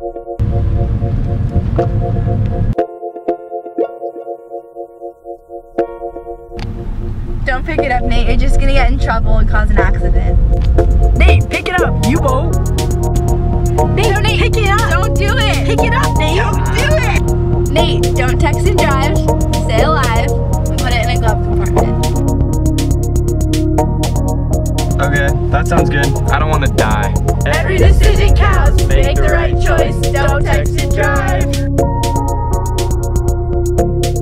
Don't pick it up, Nate. You're just gonna get in trouble and cause an accident. Nate, pick it up. You won't. Nate, No, Nate, pick it up. Don't do it. Pick it up, Nate. Don't do it. Nate, don't text and drive. Stay alive and put it in a glove compartment. Okay, that sounds good. I don't want to die. Every decision counts. Make the right choice. Don't text and drive.